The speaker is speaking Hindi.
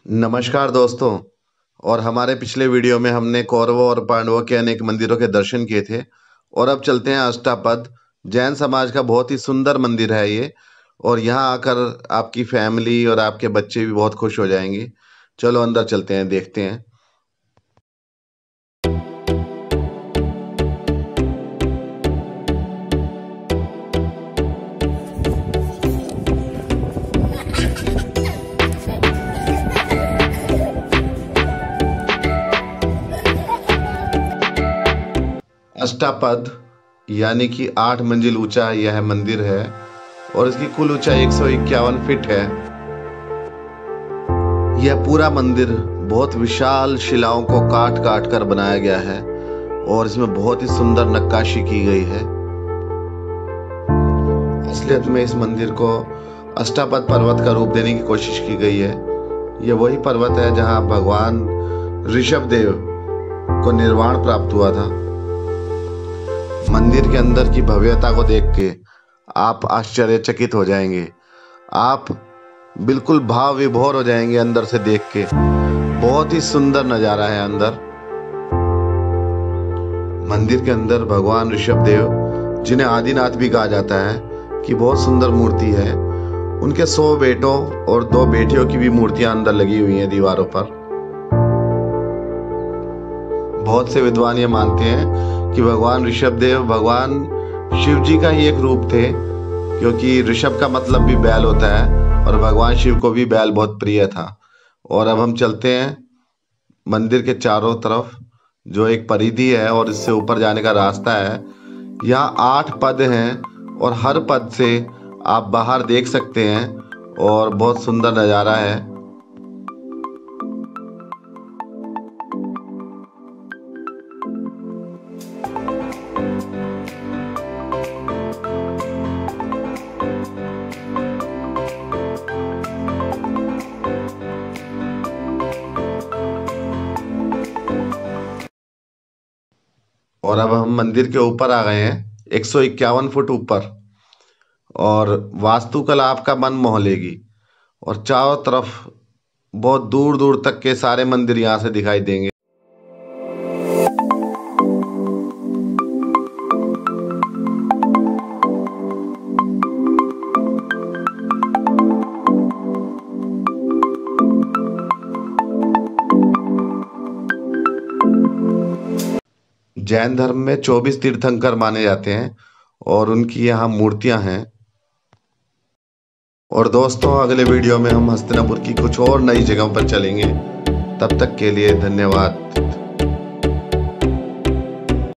नमस्कार दोस्तों। और हमारे पिछले वीडियो में हमने कौरवों और पांडवों के अनेक मंदिरों के दर्शन किए थे। और अब चलते हैं अष्टापद। जैन समाज का बहुत ही सुंदर मंदिर है ये। और यहाँ आकर आपकी फैमिली और आपके बच्चे भी बहुत खुश हो जाएंगे। चलो अंदर चलते हैं, देखते हैं। अष्टापद यानी कि 8 मंजिल ऊंचा यह मंदिर है और इसकी कुल ऊंचाई 151 फीट है। यह पूरा मंदिर बहुत विशाल शिलाओं को काट काट कर बनाया गया है और इसमें बहुत ही सुंदर नक्काशी की गई है। असलियत में इस मंदिर को अष्टापद पर्वत का रूप देने की कोशिश की गई है। यह वही पर्वत है जहां भगवान ऋषभदेव को निर्वाण प्राप्त हुआ था। मंदिर के अंदर की भव्यता को देख के आप आश्चर्यचकित हो जाएंगे। आप बिल्कुल भाव विभोर हो जाएंगे अंदर से देख के। बहुत ही सुंदर नजारा है अंदर। मंदिर के अंदर भगवान ऋषभदेव, जिन्हें आदिनाथ भी कहा जाता है, की बहुत सुंदर मूर्ति है। उनके 100 बेटों और 2 बेटियों की भी मूर्तियां अंदर लगी हुई हैं दीवारों पर। बहुत से विद्वान ये मानते हैं कि भगवान ऋषभदेव भगवान शिव जी का ही एक रूप थे, क्योंकि ऋषभ का मतलब भी बैल होता है और भगवान शिव को भी बैल बहुत प्रिय था। और अब हम चलते हैं मंदिर के चारों तरफ, जो एक परिधि है और इससे ऊपर जाने का रास्ता है। यहाँ 8 पद हैं और हर पद से आप बाहर देख सकते हैं और बहुत सुंदर नज़ारा है। और अब हम मंदिर के ऊपर आ गए हैं, 151 फुट ऊपर। और वास्तुकला आपका मन मोह लेगी। और चारों तरफ बहुत दूर दूर तक के सारे मंदिर यहाँ से दिखाई देंगे। जैन धर्म में 24 तीर्थंकर माने जाते हैं और उनकी यहाँ मूर्तियां हैं। और दोस्तों, अगले वीडियो में हम हस्तिनापुर की कुछ और नई जगहों पर चलेंगे। तब तक के लिए धन्यवाद।